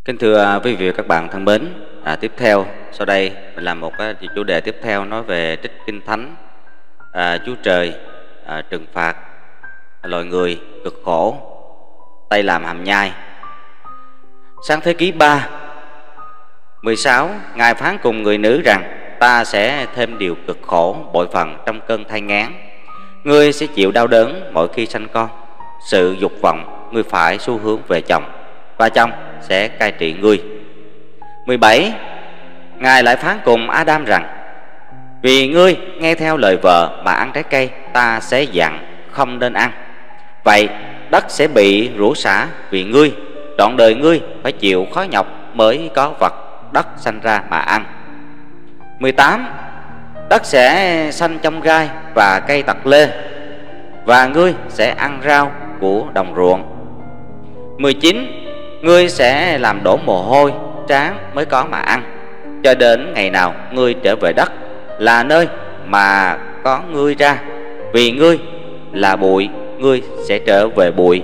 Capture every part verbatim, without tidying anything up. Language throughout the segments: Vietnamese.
Kính thưa quý vị và các bạn thân mến, à, tiếp theo sau đây mình làm một cái chủ đề tiếp theo nói về trích kinh thánh. à, Chúa Trời à, trừng phạt loài người cực khổ, tay làm hàm nhai. Sáng thế ký ba mười sáu, Ngài phán cùng người nữ rằng: ta sẽ thêm điều cực khổ bội phần trong cơn thai nghén. Ngươi sẽ chịu đau đớn mỗi khi sanh con. Sự dục vọng ngươi phải xu hướng về chồng, và chồng sẽ cai trị ngươi. mười bảy, Ngài lại phán cùng Adam rằng: vì ngươi nghe theo lời vợ mà ăn trái cây ta sẽ dặn không nên ăn, vậy đất sẽ bị rủa xả vì ngươi, trọn đời ngươi phải chịu khó nhọc mới có vật đất sanh ra mà ăn. mười tám, đất sẽ sanh trong gai và cây tặc lê, và ngươi sẽ ăn rau của đồng ruộng. mười chín, ngươi sẽ làm đổ mồ hôi trán mới có mà ăn, cho đến ngày nào ngươi trở về đất, là nơi mà có ngươi ra, vì ngươi là bụi, ngươi sẽ trở về bụi.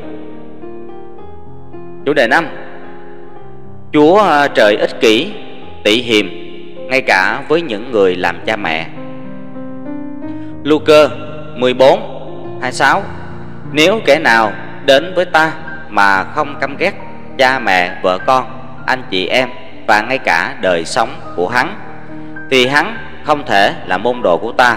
Chủ đề năm, Chúa trời ích kỷ, tị hiềm, ngay cả với những người làm cha mẹ. Luca mười bốn, hai mươi sáu, nếu kẻ nào đến với ta mà không căm ghét cha mẹ, vợ con, anh chị em và ngay cả đời sống của hắn, thì hắn không thể là môn đồ của ta.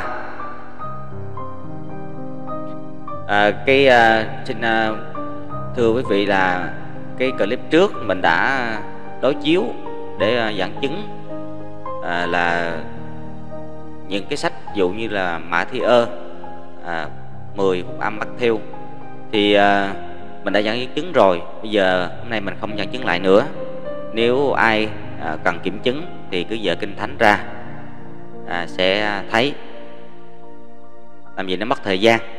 à, cái à, xin à, thưa quý vị là cái clip trước mình đã đối chiếu để à, dẫn chứng à, là những cái sách ví dụ như là Mã Thi Ơ, à, mười phúc âm Matthew thì à, mình đã dẫn chứng rồi. Bây giờ hôm nay mình không dẫn chứng lại nữa. Nếu ai à, cần kiểm chứng thì cứ dở kinh thánh ra, à, sẽ thấy. Làm gì nó mất thời gian.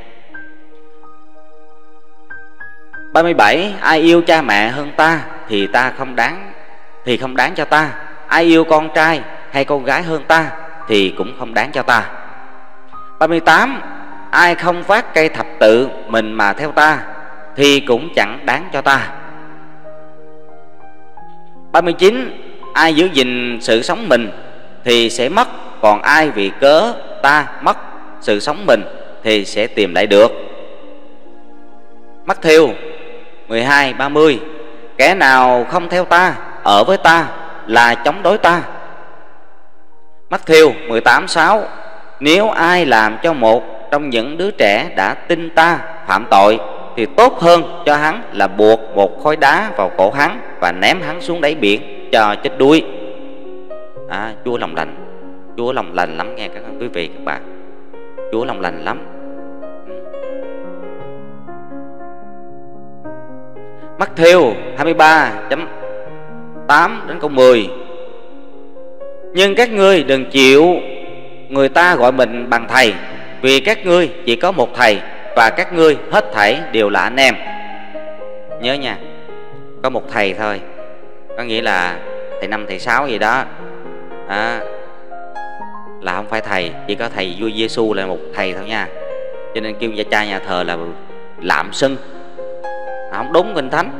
ba mươi bảy, ai yêu cha mẹ hơn ta thì ta không đáng thì không đáng cho ta. Ai yêu con trai hay con gái hơn ta thì cũng không đáng cho ta. ba mươi tám, ai không vác cây thập tự mình mà theo ta thì cũng chẳng đáng cho ta. ba mươi chín, ai giữ gìn sự sống mình thì sẽ mất, còn ai vì cớ ta mất sự sống mình thì sẽ tìm lại được. Matthew mười hai, ba mươi, kẻ nào không theo ta, ở với ta là chống đối ta. Matthew mười tám, sáu, nếu ai làm cho một trong những đứa trẻ đã tin ta phạm tội thì tốt hơn cho hắn là buộc một khối đá vào cổ hắn và ném hắn xuống đáy biển cho chết đuối. à, Chúa lòng lành, Chúa lòng lành lắm nghe các quý vị các bạn. Chúa lòng lành lắm. Matthew hai mươi ba, tám đến câu mười, nhưng các ngươi đừng chịu người ta gọi mình bằng thầy, vì các ngươi chỉ có một thầy, và các ngươi hết thảy đều là anh em. Nhớ nha, có một thầy thôi, có nghĩa là thầy năm, thầy sáu gì đó, à, là không phải thầy. Chỉ có thầy vua Giêsu là một thầy thôi nha. Cho nên kêu gia cha nhà thờ là lạm xưng, không đúng kinh thánh.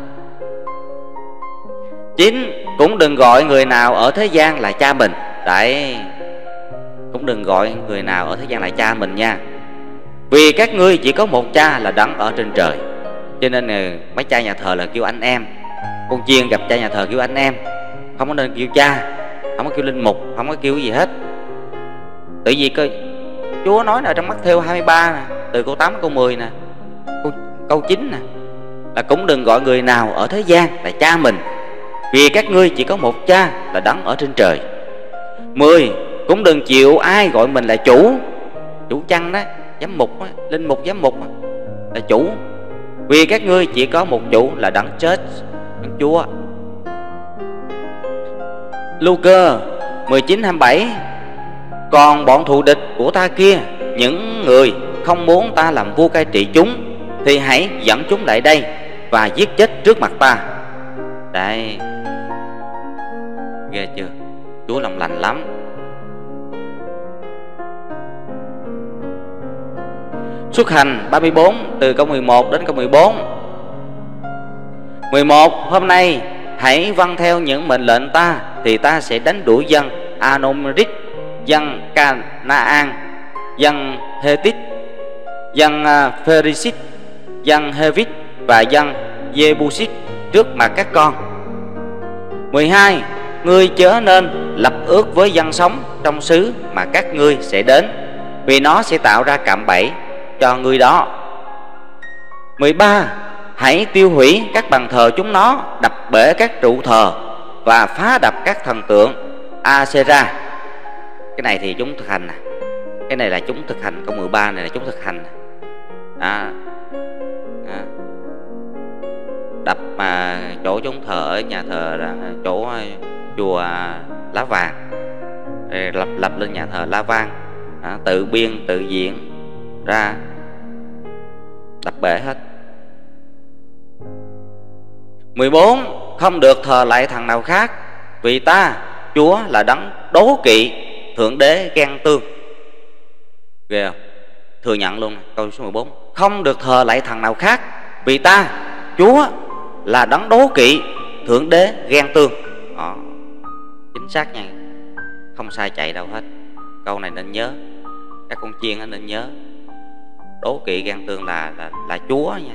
Chín, cũng đừng gọi người nào ở thế gian là cha mình. Đấy, cũng đừng gọi người nào ở thế gian là cha mình nha, vì các ngươi chỉ có một cha là đấng ở trên trời. Cho nên mấy cha nhà thờ là kêu anh em. Con chiên gặp cha nhà thờ kêu anh em, không có nên kêu cha, không có kêu linh mục, không có kêu gì hết. Tự vì coi Chúa nói ở trong Matthew hai mươi ba nè, từ câu tám câu mười nè, câu, câu chín nè, là cũng đừng gọi người nào ở thế gian là cha mình, vì các ngươi chỉ có một cha là đấng ở trên trời. Mười, cũng đừng chịu ai gọi mình là chủ, chủ chăn đó, giám mục đó, linh mục giám mục đó, là chủ, vì các ngươi chỉ có một chủ là đấng chết, đấng Chúa. Luca mười chín, hai mươi bảy, còn bọn thù địch của ta kia, những người không muốn ta làm vua cai trị chúng, thì hãy dẫn chúng lại đây và giết chết trước mặt ta. Đây, ghê chưa? Chúa lòng lành lắm. Xuất hành ba mươi bốn, từ câu mười một đến câu mười bốn. mười một, hôm nay hãy vâng theo những mệnh lệnh ta, thì ta sẽ đánh đuổi dân Anomrit, dân Canaan, dân Hethit, dân Pheresit, dân Hevit và dân Jebusit trước mặt các con. Mười hai. Ngươi chớ nên lập ước với dân sống trong xứ mà các ngươi sẽ đến, vì nó sẽ tạo ra cạm bẫy cho ngươi đó. Mười ba. Hãy tiêu hủy các bàn thờ chúng nó, đập bể các trụ thờ và phá đập các thần tượng Asera. Cái này thì chúng thực hành nè. Cái này là chúng thực hành, câu mười ba này là chúng thực hành. À, à. Đập mà chỗ chúng thờ ở nhà thờ là chỗ chùa Lá Vàng, lập lập lên nhà thờ La Vang, à, tự biên tự diễn ra, đập bể hết. Mười bốn. Không được thờ lại thần nào khác, vì ta Chúa là đấng đố kỵ, thượng đế ghen tương. Ghê không? Thừa nhận luôn. Câu số mười bốn. Không được thờ lại thần nào khác, vì ta Chúa là đấng đố kỵ, thượng đế ghen tương. Đó, chính xác nha, không sai chạy đâu hết. Câu này nên nhớ, các con chiên nên nhớ. Đố kỵ ghen tương là là, là Chúa nha.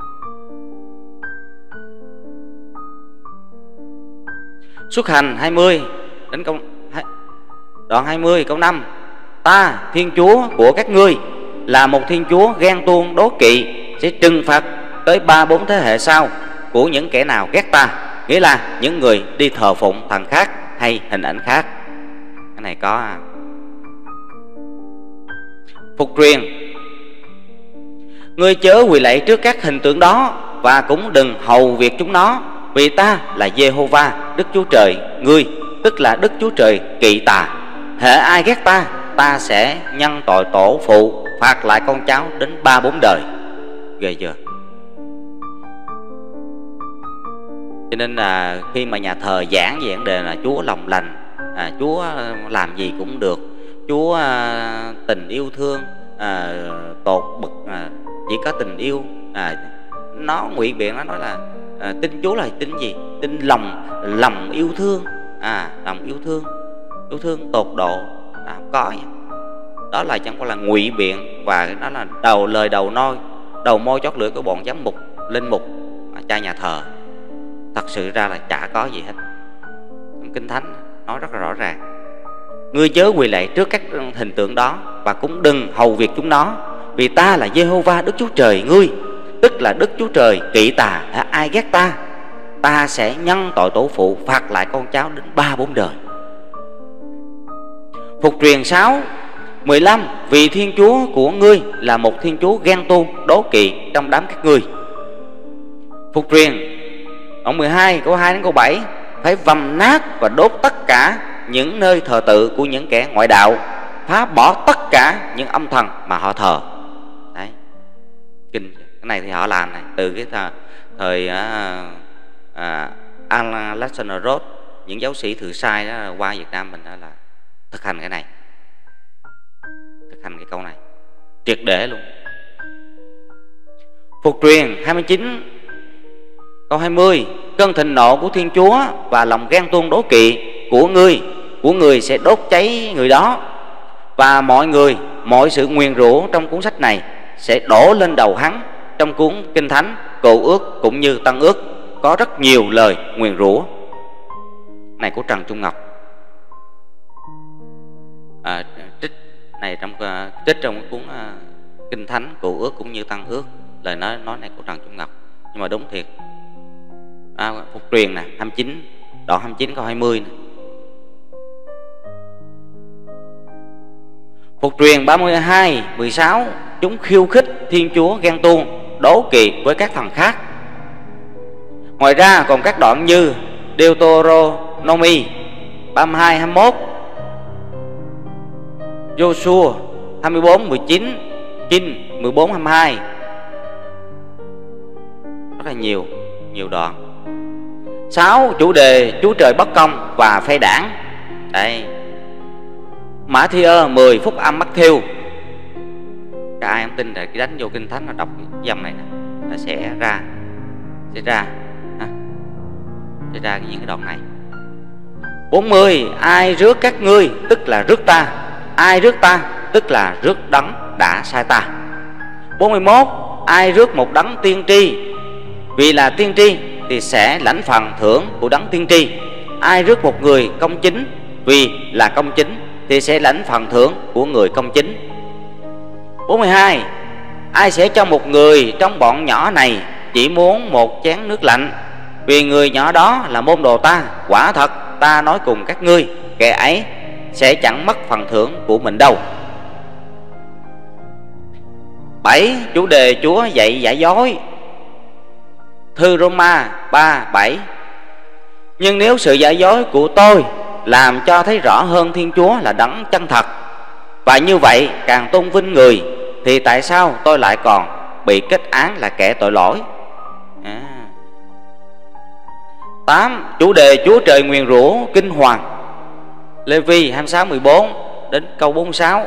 Xuất Hành hai mươi đến câu đoạn hai mươi câu năm. Ta Thiên Chúa của các ngươi là một Thiên Chúa ghen tuông đố kỵ, sẽ trừng phạt tới ba bốn thế hệ sau của những kẻ nào ghét ta, nghĩa là những người đi thờ phụng thần khác hay hình ảnh khác. Cái này có à. Phục truyền. Ngươi chớ quỳ lạy trước các hình tượng đó, và cũng đừng hầu việc chúng nó, vì ta là Giê-hô-va Đức Chúa Trời ngươi, tức là Đức Chúa Trời kỵ tà. Hễ ai ghét ta, ta sẽ nhân tội tổ phụ, phạt lại con cháu đến ba bốn đời. Ghê chưa? Cho nên là khi mà nhà thờ giảng về vấn đề là Chúa lòng lành, à, Chúa làm gì cũng được, Chúa à, tình yêu thương, à, tột bậc, à, chỉ có tình yêu, à, nó ngụy biện, nó nói là à, tin Chúa là tin gì? Tin lòng lòng yêu thương, à, lòng yêu thương, yêu thương tột độ, à, không có nha. Đó là chẳng qua là ngụy biện, và nó là đầu lời đầu nôi đầu môi chót lưỡi của bọn giám mục, linh mục, à, cha nhà thờ. Thật sự ra là chả có gì hết. Kinh Thánh nói rất là rõ ràng. Ngươi chớ quỳ lạy trước các hình tượng đó, và cũng đừng hầu việc chúng nó, vì ta là Giê-hô-va Đức Chúa Trời ngươi, tức là Đức Chúa Trời kỵ tà. Ai ghét ta, ta sẽ nhân tội tổ phụ, phạt lại con cháu đến ba bốn đời. Phục truyền sáu mười lăm. Vì Thiên Chúa của ngươi là một Thiên Chúa ghen tuông đố kỵ trong đám các ngươi. Phục truyền đoạn mười hai câu hai đến câu bảy. Phải vầm nát và đốt tất cả những nơi thờ tự của những kẻ ngoại đạo, phá bỏ tất cả những âm thần mà họ thờ. Đấy, kinh. Cái này thì họ làm này từ cái thời, thời à, à, Alexander Roth, những giáo sĩ thừa sai đó qua Việt Nam mình đó là thực hành cái này, thực hành cái câu này triệt để luôn. Phục truyền hai mươi chín câu hai mươi. Cơn thịnh nộ của Thiên Chúa và lòng ghen tuông đố kỵ của ngươi của người sẽ đốt cháy người đó, và mọi người mọi sự nguyền rủa trong cuốn sách này sẽ đổ lên đầu hắn. Trong cuốn Kinh Thánh Cựu Ước cũng như Tân Ước có rất nhiều lời nguyền rủa. Này của Trần Trung Ngọc, à, trích này trong uh, trích trong cuốn uh, Kinh Thánh Cựu Ước cũng như Tân Ước. Lời nói nói này của Trần Trung Ngọc, nhưng mà đúng thiệt. À, phục truyền nè, hai mươi chín đoạn hai mươi chín câu hai mươi nè. Phục truyền ba mươi hai mười sáu. Chúng khiêu khích Thiên Chúa ghen tuông đố kỵ với các thần khác. Ngoài ra còn các đoạn như Deuteronomy ba mươi hai hai mươi mốt, Joshua hai mươi bốn mười chín, Kinh mười bốn hai mươi hai. Rất là nhiều, nhiều đoạn. Sáu. Chủ đề Chúa Trời bất công và phe đảng. Đây, Mã Thi ơ mười, Phúc âm Matthew. Các ai không tin thì đánh vô Kinh Thánh là đọc cái dòng này nè, nó sẽ ra, sẽ ra, ha. xảy ra những cái đoạn này. Bốn mươi. Ai rước các ngươi tức là rước ta, ai rước ta tức là rước đấng đã sai ta. Bốn mươi mốt. Ai rước một đấng tiên tri, vì là tiên tri thì sẽ lãnh phần thưởng của đấng tiên tri. Ai rước một người công chính, vì là công chính thì sẽ lãnh phần thưởng của người công chính. Bốn mươi hai. Ai sẽ cho một người trong bọn nhỏ này chỉ muốn một chén nước lạnh, vì người nhỏ đó là môn đồ ta, quả thật ta nói cùng các ngươi, kẻ ấy sẽ chẳng mất phần thưởng của mình đâu. Bảy. Chủ đề Chúa dạy giả dối. Thư Roma ba bảy. Nhưng nếu sự giả dối của tôi làm cho thấy rõ hơn Thiên Chúa là đấng chân thật, và như vậy càng tôn vinh người, thì tại sao tôi lại còn bị kết án là kẻ tội lỗi? à. Tám. Chủ đề Chúa trời nguyền rủa kinh hoàng. Lê Vi hai mươi sáu mười bốn đến câu bốn mươi sáu.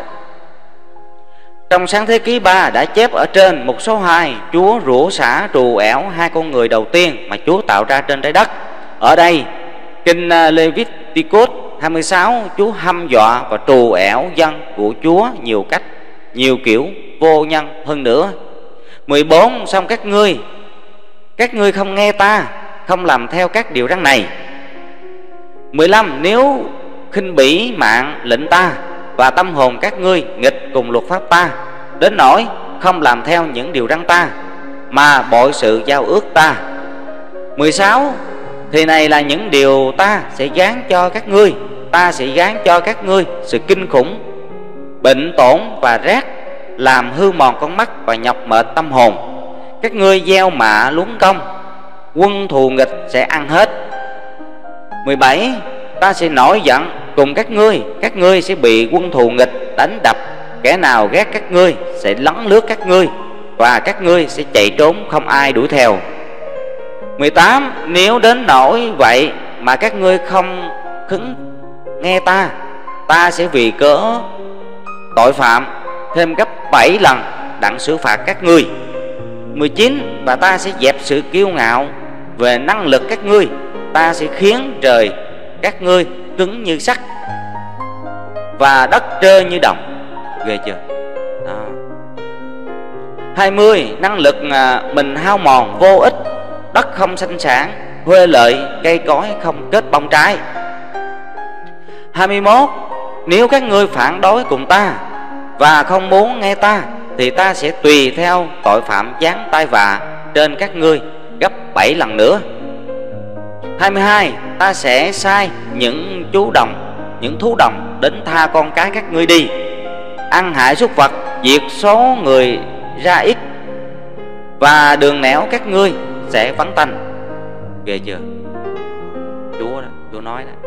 Trong Sáng Thế Ký ba đã chép ở trên một số hai, Chúa rủa xả trù ẻo hai con người đầu tiên mà Chúa tạo ra trên trái đất. Ở đây kinh Leviticus hai mươi sáu, Chúa hăm dọa và trù ẻo dân của Chúa nhiều cách, nhiều kiểu vô nhân hơn nữa. Mười bốn. Xong các ngươi Các ngươi không nghe ta, không làm theo các điều răn này. Mười lăm. Nếu khinh bỉ mạng lệnh ta, và tâm hồn các ngươi nghịch cùng luật pháp ta, đến nỗi không làm theo những điều răn ta, mà bội sự giao ước ta. Mười sáu. Thì này là những điều ta sẽ gán cho các ngươi. Ta sẽ gán cho các ngươi sự kinh khủng, bệnh tổn và rác, làm hư mòn con mắt và nhọc mệt tâm hồn. Các ngươi gieo mạ luống công, quân thù nghịch sẽ ăn hết. Mười bảy. Ta sẽ nổi giận cùng các ngươi, các ngươi sẽ bị quân thù nghịch đánh đập. Kẻ nào ghét các ngươi sẽ lấn lướt các ngươi, và các ngươi sẽ chạy trốn không ai đuổi theo. Mười tám. Nếu đến nỗi vậy mà các ngươi không khứng nghe ta, ta sẽ vì cớ tội phạm thêm gấp bảy lần đặng xử phạt các ngươi. Mười chín. Và ta sẽ dẹp sự kiêu ngạo về năng lực các ngươi, ta sẽ khiến trời các ngươi cứng như sắt và đất trơ như đồng. Ghê chưa? Đó. Hai mươi. Năng lực mình hao mòn vô ích, đất không sinh sản, huê lợi, cây cối không kết bông trái. Hai mươi mốt. Nếu các ngươi phản đối cùng ta và không muốn nghe ta, thì ta sẽ tùy theo tội phạm giáng tai vạ trên các ngươi gấp bảy lần nữa. Hai mươi hai. Ta sẽ sai những chú đồng, những thú đồng đến tha con cái các ngươi đi, ăn hại súc vật, diệt số người ra ít, và đường nẻo các ngươi sẽ vắng tanh. Ghê chưa? Chúa đó, Chúa nói đó.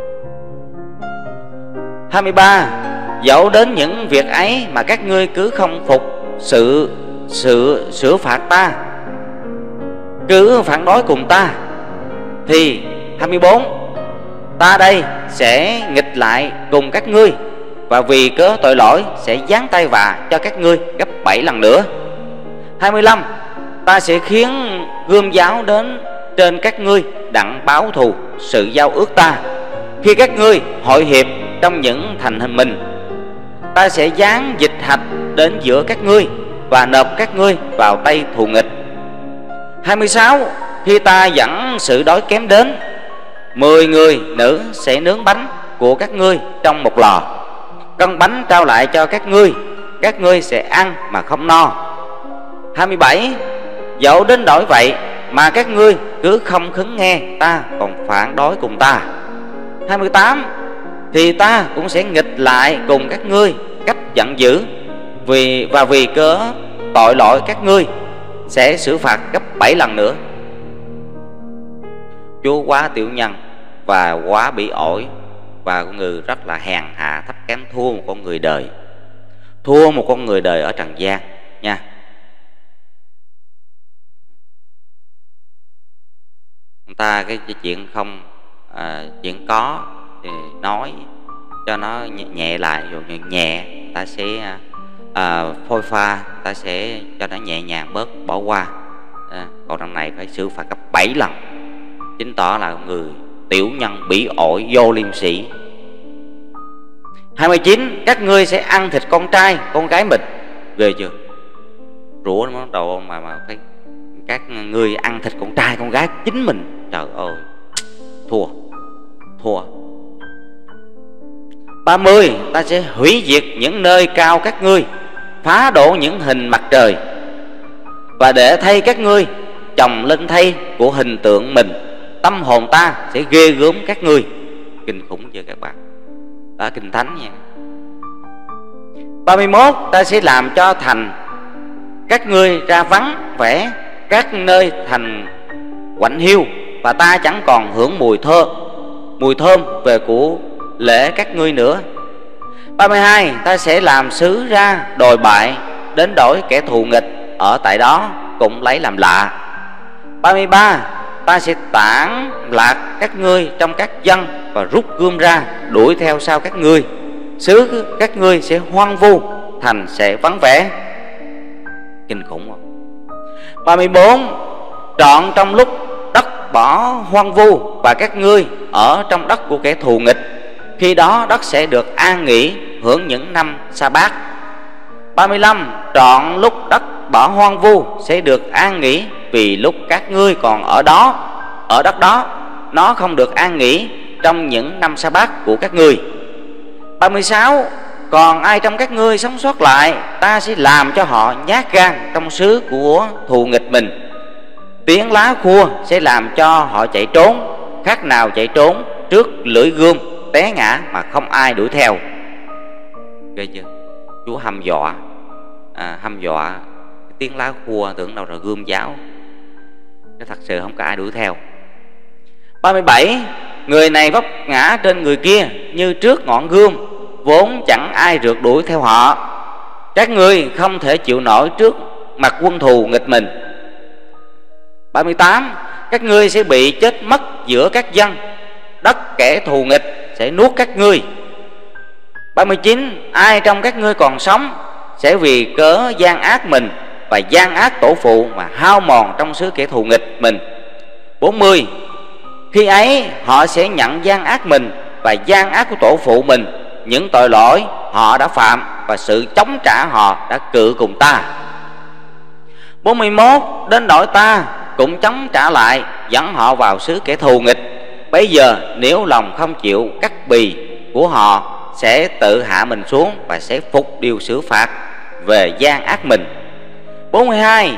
Hai mươi ba. Dẫu đến những việc ấy mà các ngươi cứ không phục sự sự sửa phạt ta, cứ phản đối cùng ta, thì hai mươi bốn. Ta đây sẽ nghịch lại cùng các ngươi, và vì cớ tội lỗi sẽ giáng tay vạ cho các ngươi gấp bảy lần nữa. Hai mươi lăm. Ta sẽ khiến gươm giáo đến trên các ngươi đặng báo thù sự giao ước ta, khi các ngươi hội hiệp trong những thành hình mình. Ta sẽ giáng dịch hạch đến giữa các ngươi và nộp các ngươi vào tay thù nghịch. Hai mươi sáu. Khi ta dẫn sự đói kém đến, mười người nữ sẽ nướng bánh của các ngươi trong một lò, cân bánh trao lại cho các ngươi, các ngươi sẽ ăn mà không no. Hai mươi bảy. Dẫu đến đổi vậy mà các ngươi cứ không khứng nghe ta, còn phản đối cùng ta. Hai mươi tám. Thì ta cũng sẽ nghịch lại cùng các ngươi cách giận dữ, vì và vì cớ tội lỗi các ngươi sẽ xử phạt gấp bảy lần nữa. Chúa quá tiểu nhân và quá bị ổi, và con người rất là hèn hạ, thấp kém, thua một con người đời, thua một con người đời ở trần gian nha. Người ta cái, cái chuyện không à, chuyện có thì nói cho nó nhẹ, nhẹ lại, rồi nhẹ, nhẹ ta sẽ à, phôi pha, ta sẽ cho nó nhẹ nhàng bớt, bỏ qua. À, còn đằng này phải xử phạt gấp bảy lần, chứng tỏ là người tiểu nhân bỉ ổi vô liêm sĩ. Hai mươi chín, các ngươi sẽ ăn thịt con trai con gái mình. Ghê chưa? Rủa nó đầu mà mà phải các ngươi ăn thịt con trai con gái chính mình. Trời ơi, thua thua. Ba mươi, ta sẽ hủy diệt những nơi cao các ngươi, phá đổ những hình mặt trời, và để thay các ngươi chồng lên thay của hình tượng mình. Tâm hồn ta sẽ ghê gớm các ngươi. Kinh khủng chưa các bạn? Đó, kinh thánh nha. Ba mươi mốt, ta sẽ làm cho thành các ngươi ra vắng vẻ các nơi thành quạnh hiu, và ta chẳng còn hưởng mùi thơ mùi thơm về của lễ các ngươi nữa. Ba mươi hai, ta sẽ làm xứ ra đồi bại, đến đổi kẻ thù nghịch ở tại đó cũng lấy làm lạ. Ba mươi ba, ta sẽ tản lạc các ngươi trong các dân, và rút gươm ra đuổi theo sau các ngươi. Xứ các ngươi sẽ hoang vu, thành sẽ vắng vẻ. Kinh khủng không? Ba mươi bốn, trọn trong lúc đất bỏ hoang vu, và các ngươi ở trong đất của kẻ thù nghịch, khi đó đất sẽ được an nghỉ, hưởng những năm sa bát. Ba mươi lăm, trọn lúc đất bỏ hoang vu sẽ được an nghỉ, vì lúc các ngươi còn ở đó, ở đất đó, nó không được an nghỉ trong những năm sa bát của các ngươi. Ba mươi sáu, còn ai trong các ngươi sống sót lại, ta sẽ làm cho họ nhát gan trong xứ của thù nghịch mình. Tiếng lá khua sẽ làm cho họ chạy trốn, khác nào chạy trốn trước lưỡi gươm, té ngã mà không ai đuổi theo. Ghê chưa? Chúa hăm dọa, à, hăm dọa tiếng lá khua, tưởng đâu là gươm giáo, nó thật sự không có ai đuổi theo. Ba mươi bảy, người này vấp ngã trên người kia như trước ngọn gươm, vốn chẳng ai rượt đuổi theo họ. Các ngươi không thể chịu nổi trước mặt quân thù nghịch mình. Ba mươi tám, các ngươi sẽ bị chết mất giữa các dân, đất kẻ thù nghịch sẽ nuốt các ngươi. Ba mươi chín, ai trong các ngươi còn sống sẽ vì cớ gian ác mình và gian ác tổ phụ mà hao mòn trong xứ kẻ thù nghịch mình. Bốn mươi, khi ấy họ sẽ nhận gian ác mình và gian ác của tổ phụ mình, những tội lỗi họ đã phạm và sự chống trả họ đã cự cùng ta. Bốn mươi mốt, đến đổi ta cũng chống trả lại, dẫn họ vào xứ kẻ thù nghịch. Bây giờ nếu lòng không chịu cắt bì của họ, sẽ tự hạ mình xuống và sẽ phục điều xử phạt về gian ác mình. Bốn mươi hai,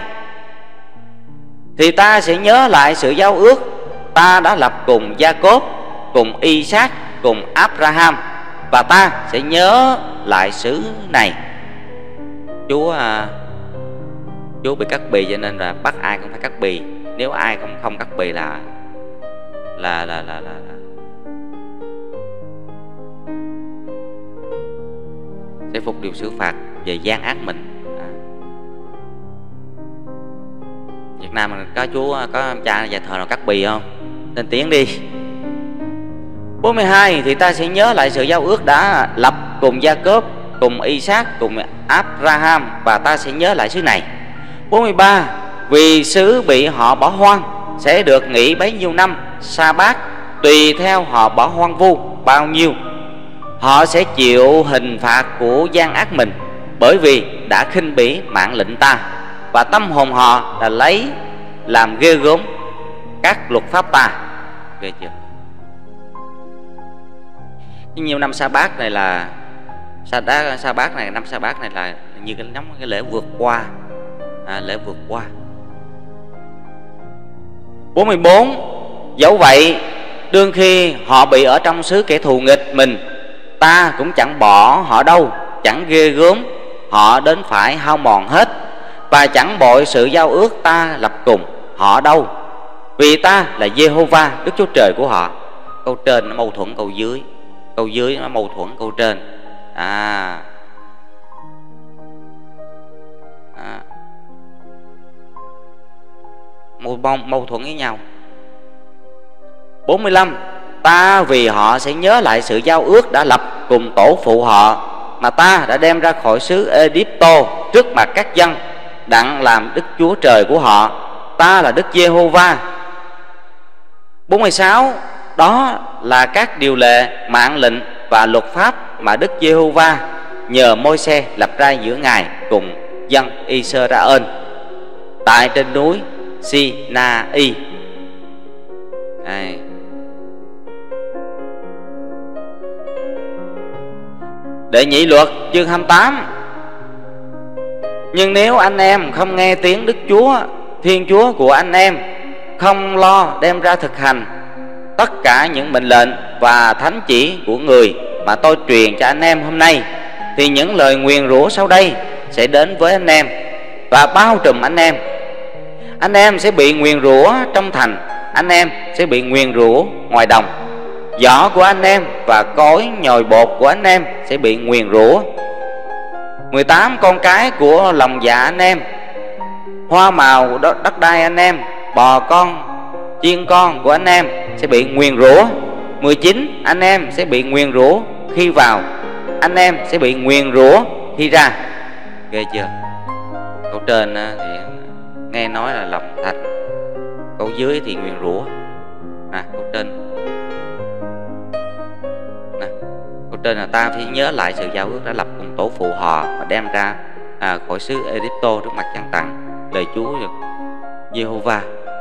thì ta sẽ nhớ lại sự giao ước ta đã lập cùng Gia-cốp, cùng Y-sát, cùng Abraham, và ta sẽ nhớ lại xứ này. Chúa à, Chúa bị cắt bì cho nên là bắt ai cũng phải cắt bì. Nếu ai không không cắt bì là là là là là, là sẽ phục điều xử phạt về gian ác mình. À. Việt Nam mình có Chúa, có cha nhà thờ nào cắt bì không? Lên tiếng đi. Bốn mươi hai, thì ta sẽ nhớ lại sự giao ước đã lập cùng Gia-cốp, cùng Y-sát, cùng Abraham, và ta sẽ nhớ lại xứ này. Bốn mươi ba, vì xứ bị họ bỏ hoang sẽ được nghỉ bấy nhiêu năm sa bát, tùy theo họ bỏ hoang vu bao nhiêu. Họ sẽ chịu hình phạt của gian ác mình, bởi vì đã khinh bỉ mạng lệnh ta, và tâm hồn họ đã lấy làm ghê gớm các luật pháp ta. Ghê chưa? Nhiều năm sa bát này là sa đá sa bát này năm sa bát này là như cái nắm cái lễ vượt qua, à, lễ vượt qua. Bốn mươi bốn, dẫu vậy đương khi họ bị ở trong xứ kẻ thù nghịch mình, ta cũng chẳng bỏ họ đâu, chẳng ghê gớm họ đến phải hao mòn hết, và chẳng bội sự giao ước ta lập cùng họ đâu, vì ta là Giê-hô-va Đức Chúa Trời của họ. Câu trên nó mâu thuẫn câu dưới, câu dưới nó mâu thuẫn câu trên. À, à. Mâu, mâu, mâu thuẫn với nhau. Bốn mươi lăm, ta vì họ sẽ nhớ lại sự giao ước đã lập cùng tổ phụ họ, mà ta đã đem ra khỏi xứ Ê-díp-tô trước mặt các dân, đặng làm Đức Chúa Trời của họ. Ta là Đức Giê-hô-va. Bốn mươi sáu, Đó là các điều lệ, mạng lệnh và luật pháp mà Đức Giê-hô-va nhờ Môi-se lập ra giữa Ngài cùng dân Israel tại trên núi Si-na-y. Đây. Đệ Nhị Luật chương hai mươi tám. Nhưng nếu anh em không nghe tiếng Đức Chúa Thiên Chúa của anh em, không lo đem ra thực hành tất cả những mệnh lệnh và thánh chỉ của người mà tôi truyền cho anh em hôm nay, thì những lời nguyền rủa sau đây sẽ đến với anh em và bao trùm anh em. Anh em sẽ bị nguyền rủa trong thành, anh em sẽ bị nguyền rủa ngoài đồng. Giỏ của anh em và cối nhồi bột của anh em sẽ bị nguyền rủa. mười tám con cái của lòng dạ anh em, hoa màu đất đai anh em, bò con, chiên con của anh em sẽ bị nguyền rủa. mười chín anh em sẽ bị nguyền rủa khi vào, anh em sẽ bị nguyền rủa khi ra. Ghê chưa? Câu trên thì nghe nói là lòng thành, câu dưới thì nguyền rủa. À, câu trên nè, câu trên là ta phải nhớ lại sự giao ước đã lập cùng tổ phụ họ và đem ra à, khỏi xứ Ê-díp-tô trước mặt Giăng Tằng. Lời Chúa Giê-hô-va.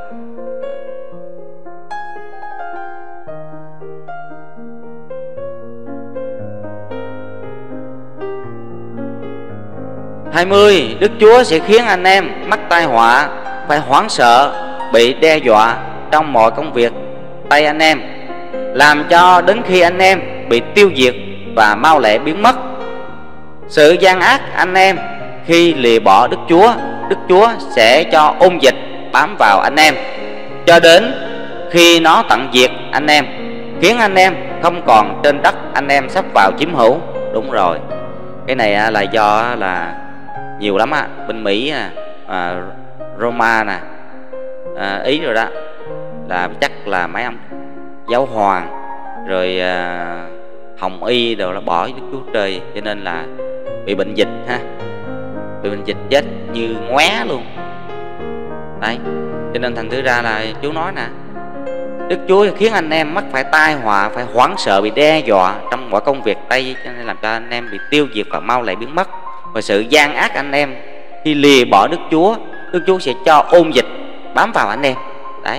hai mươi. Đức Chúa sẽ khiến anh em mắc tai họa, phải hoảng sợ, bị đe dọa trong mọi công việc tay anh em, làm cho đến khi anh em bị tiêu diệt và mau lẹ biến mất. Sự gian ác anh em khi lìa bỏ Đức Chúa, Đức Chúa sẽ cho ôn dịch bám vào anh em cho đến khi nó tận diệt anh em, khiến anh em không còn trên đất anh em sắp vào chiếm hữu. Đúng rồi, cái này là do là nhiều lắm á, bên Mỹ nè, à, Roma nè, à, Ý rồi đó, là chắc là mấy ông giáo hoàng rồi à, Hồng Y đều là bỏ Đức Chúa Trời, cho nên là bị bệnh dịch ha, bị bệnh dịch chết như ngoé luôn đấy. Cho nên thành thử ra là Chúa nói nè, Đức Chúa khiến anh em mắc phải tai họa, phải hoảng sợ, bị đe dọa trong mọi công việc tay, cho nên làm cho anh em bị tiêu diệt và mau lẹ biến mất. Và sự gian ác anh em khi lìa bỏ Đức Chúa, Đức Chúa sẽ cho ôn dịch bám vào anh em đấy.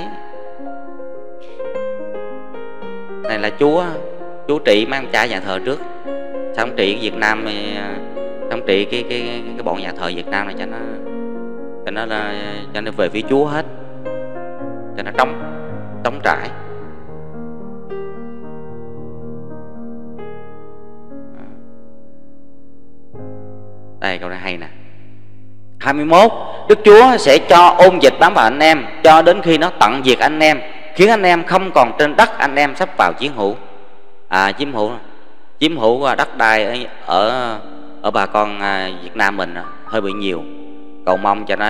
Này là Chúa Chúa trị mấy ông cha nhà thờ trước, sao không trị Việt Nam, sao không trị cái cái cái bọn nhà thờ Việt Nam này cho nó cho nó là cho nó về phía Chúa hết, cho nó trống trống trải. Đây câu này hay nè. hai mươi mốt. Đức Chúa sẽ cho ôn dịch bám vào anh em cho đến khi nó tận diệt anh em, khiến anh em không còn trên đất anh em sắp vào chiếm hữu. À, chiếm hữu chiếm hữu đất đai ở ở bà con Việt Nam mình hơi bị nhiều. Cầu mong cho nó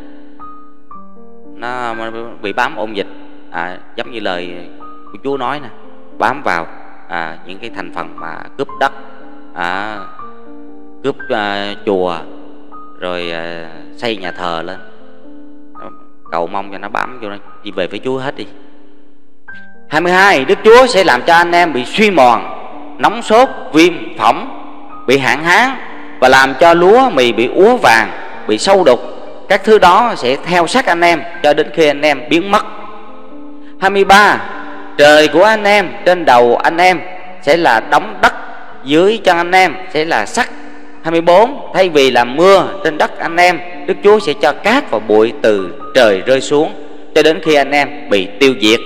nó bị bám ôn dịch, à, giống như lời của Chúa nói nè, bám vào à, những cái thành phần mà cướp đất, à, cướp à, chùa, rồi à, xây nhà thờ lên. Cầu mong cho nó bám vô, nó đi về phía Chúa hết đi. hai mươi hai. Đức Chúa sẽ làm cho anh em bị suy mòn, nóng sốt, viêm, phỏng, bị hạn hán, và làm cho lúa mì bị úa vàng, bị sâu đục. Các thứ đó sẽ theo sát anh em cho đến khi anh em biến mất. hai mươi ba. Trời của anh em trên đầu anh em sẽ là đống đất, dưới chân anh em sẽ là sắt. hai mươi bốn. Thay vì là mưa trên đất anh em, Đức Chúa sẽ cho cát và bụi từ trời rơi xuống cho đến khi anh em bị tiêu diệt.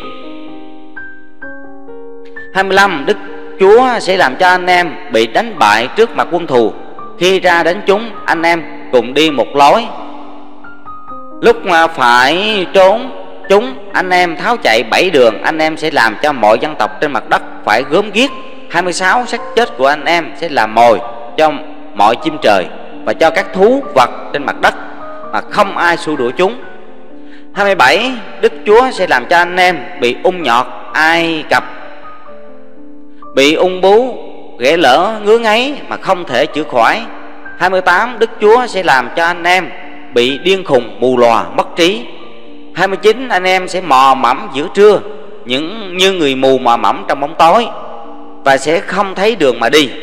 hai mươi lăm. Đức Chúa sẽ làm cho anh em bị đánh bại trước mặt quân thù. Khi ra đến chúng, anh em cùng đi một lối. Lúc mà phải trốn chúng, anh em tháo chạy bảy đường. Anh em sẽ làm cho mọi dân tộc trên mặt đất phải gớm ghiếc. hai mươi sáu. Xác chết của anh em sẽ là mồi cho mọi chim trời và cho các thú vật trên mặt đất, mà không ai xua đuổi chúng. hai mươi bảy. Đức Chúa sẽ làm cho anh em bị ung nhọt Ai Cập, bị ung bú, ghẻ lở, ngứa ngáy mà không thể chữa khỏi. hai mươi tám. Đức Chúa sẽ làm cho anh em bị điên khùng, mù lòa, mất trí. hai mươi chín. Anh em sẽ mò mẫm giữa trưa, những như người mù mò mẫm trong bóng tối và sẽ không thấy đường mà đi.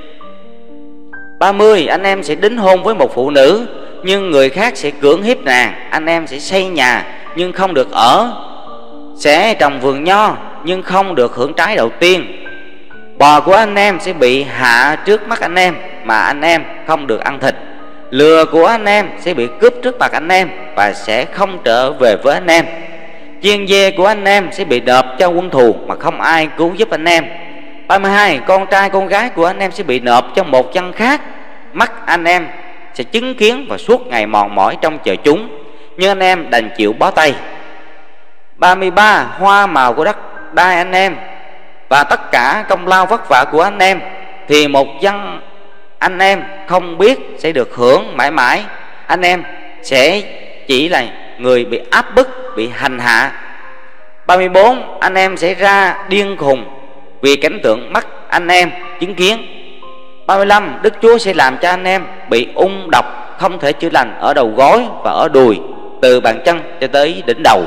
ba mươi. Anh em sẽ đính hôn với một phụ nữ, nhưng người khác sẽ cưỡng hiếp nàng. Anh em sẽ xây nhà nhưng không được ở, sẽ trồng vườn nho nhưng không được hưởng trái đầu tiên. Bò của anh em sẽ bị hạ trước mắt anh em, mà anh em không được ăn thịt. Lừa của anh em sẽ bị cướp trước mặt anh em và sẽ không trở về với anh em. Chiên dê của anh em sẽ bị nộp cho quân thù mà không ai cứu giúp anh em. ba mươi hai. Con trai con gái của anh em sẽ bị nộp cho một dân khác. Mắt anh em sẽ chứng kiến và suốt ngày mòn mỏi trong chờ chúng, nhưng anh em đành chịu bó tay. ba mươi ba. Hoa màu của đất đai anh em và tất cả công lao vất vả của anh em thì một dân anh em không biết sẽ được hưởng mãi mãi. Anh em sẽ chỉ là người bị áp bức, bị hành hạ. ba mươi bốn. Anh em sẽ ra điên khùng vì cảnh tượng mắt anh em chứng kiến. ba mươi lăm. Đức Chúa sẽ làm cho anh em bị ung độc không thể chữa lành ở đầu gối và ở đùi, từ bàn chân cho tới đỉnh đầu.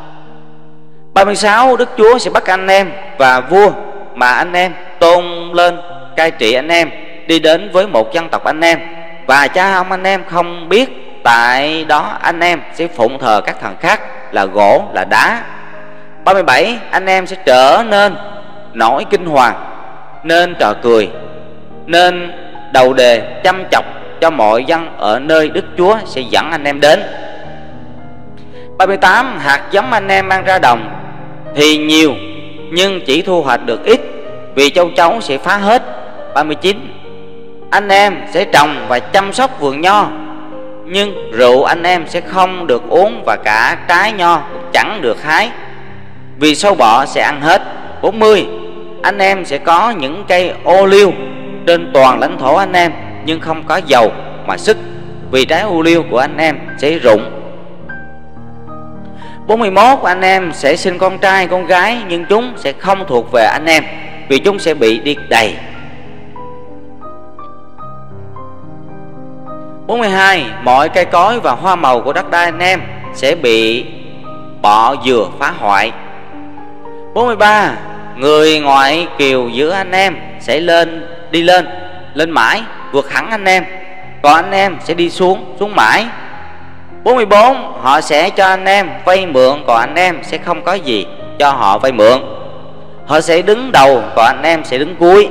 ba mươi sáu. Đức Chúa sẽ bắt anh em và vua mà anh em tôn lên cai trị anh em đi đến với một dân tộc anh em, và cha ông anh em không biết. Tại đó anh em sẽ phụng thờ các thần khác là gỗ, là đá. ba mươi bảy. Anh em sẽ trở nên nỗi kinh hoàng, nên trò cười, nên đầu đề chăm chọc cho mọi dân ở nơi Đức Chúa sẽ dẫn anh em đến. ba mươi tám. Hạt giống anh em mang ra đồng thì nhiều, nhưng chỉ thu hoạch được ít, vì châu chấu sẽ phá hết. ba mươi chín. Anh em sẽ trồng và chăm sóc vườn nho, nhưng rượu anh em sẽ không được uống, và cả trái nho cũng chẳng được hái, vì sâu bọ sẽ ăn hết. bốn mươi. Anh em sẽ có những cây ô liu trên toàn lãnh thổ anh em, nhưng không có dầu mà sức, vì trái ô liu của anh em sẽ rụng. bốn mươi mốt. Anh em sẽ sinh con trai con gái, nhưng chúng sẽ không thuộc về anh em, vì chúng sẽ bị điếc đầy. bốn mươi hai. Mọi cây cối và hoa màu của đất đai anh em sẽ bị bọ dừa phá hoại. bốn mươi ba. Người ngoại kiều giữa anh em sẽ lên đi lên lên mãi, vượt hẳn anh em, còn anh em sẽ đi xuống xuống mãi. bốn mươi bốn. Họ sẽ cho anh em vay mượn, còn anh em sẽ không có gì cho họ vay mượn. Họ sẽ đứng đầu, còn anh em sẽ đứng cuối.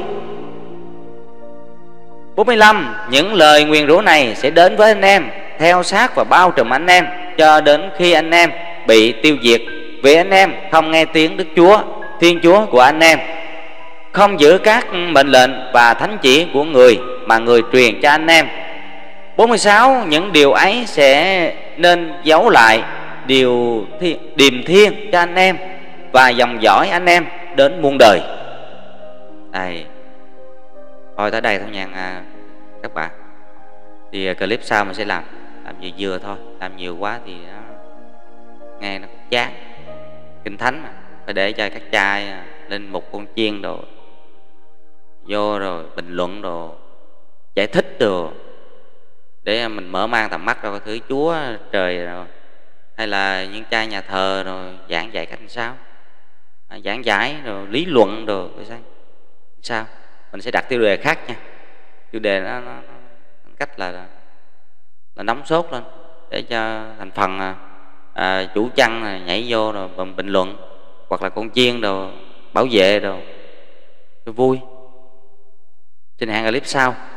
bốn mươi lăm. Những lời nguyền rủa này sẽ đến với anh em, theo sát và bao trùm anh em, cho đến khi anh em bị tiêu diệt, vì anh em không nghe tiếng Đức Chúa Thiên Chúa của anh em, không giữ các mệnh lệnh và thánh chỉ của người mà người truyền cho anh em. bốn mươi sáu. Những điều ấy sẽ nên giấu lại điều thi, điềm thiên cho anh em và dòng dõi anh em đến muôn đời. Đây, thôi tới đây thôi nha à, các bạn. Thì clip sau mình sẽ làm làm vừa vừa thôi, làm nhiều quá thì nó nghe nó cũng chán. Kinh thánh mà phải để cho các trai lên một con chiên đồ vô rồi bình luận đồ giải thích đồ, để mình mở mang tầm mắt ra coi thứ Chúa trời rồi, hay là những trai nhà thờ rồi giảng dạy cách sao, à, giảng giải rồi lý luận đồ sao sao mình sẽ đặt tiêu đề khác nha. Tiêu đề nó, nó, nó cách là là nóng sốt lên để cho thành phần à, chủ chăn nhảy vô rồi bình luận, hoặc là con chiên đồ bảo vệ đồ cho vui. Xin hẹn clip sau.